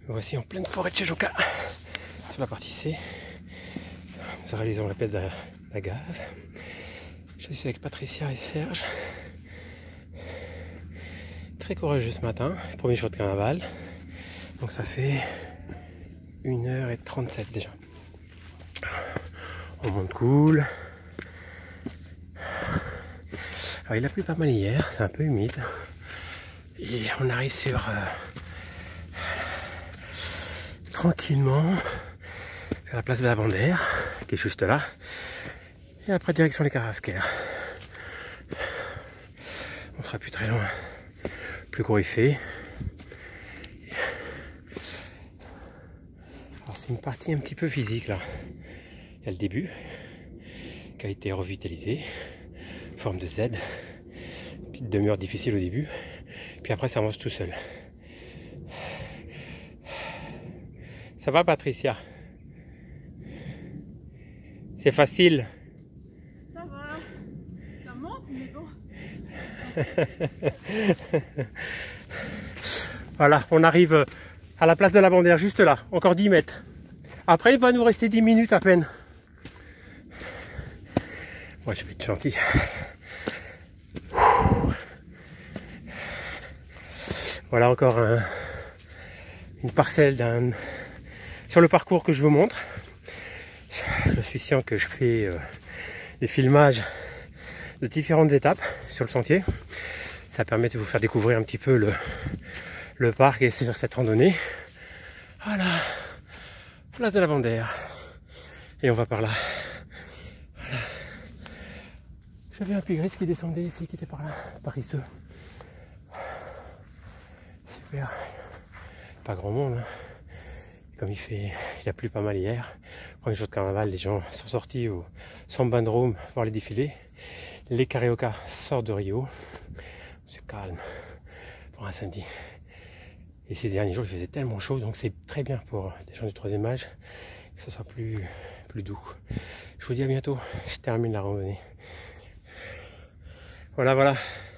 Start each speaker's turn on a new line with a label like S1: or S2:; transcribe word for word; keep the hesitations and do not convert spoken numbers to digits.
S1: Voici en pleine forêt de Chejoka, sur la partie C. Nous réalisons la pète de la Gave. Je suis avec Patricia et Serge. Très courageux ce matin, premier jour de carnaval. Donc ça fait une heure trente-sept déjà. On monte cool. Alors il a plu pas mal hier, c'est un peu humide. Et on arrive sur euh, tranquillement vers la place de la Bandère, qui est juste là. Et après direction les Carrasquères. On sera plus très loin. Plus gros effet. Alors c'est une partie un petit peu physique là. Il y a le début qui a été revitalisé, forme de Z. Une petite demi-heure difficile au début. Puis après ça avance tout seul. Ça va Patricia? C'est facile?
S2: Ça va. Ça monte mais bon.
S1: Voilà, on arrive à la place de la Bandère, juste là, encore dix mètres. Après il va nous rester dix minutes à peine. Moi je vais être gentil. Voilà encore un, une parcelle d'un sur le parcours que je vous montre. Je suis sûr que je fais euh, des filmages de différentes étapes sur le sentier. Ça permet de vous faire découvrir un petit peu le, le parc et sur cette randonnée. Voilà, place de la Bandère. Et on va par là. Voilà. J'avais un pigris qui descendait ici, qui était par là, paresseux. Super. Pas grand monde. Hein. Comme il fait, il a plu pas mal hier. Premier jour de carnaval, les gens sont sortis au Sambandrome voir les défilés. Les Carioca sortent de Rio. C'est calme pour un samedi. Et ces derniers jours, il faisait tellement chaud, donc c'est très bien pour des gens du troisième âge que ce soit plus, plus doux. Je vous dis à bientôt. Je termine la randonnée. Voilà, voilà.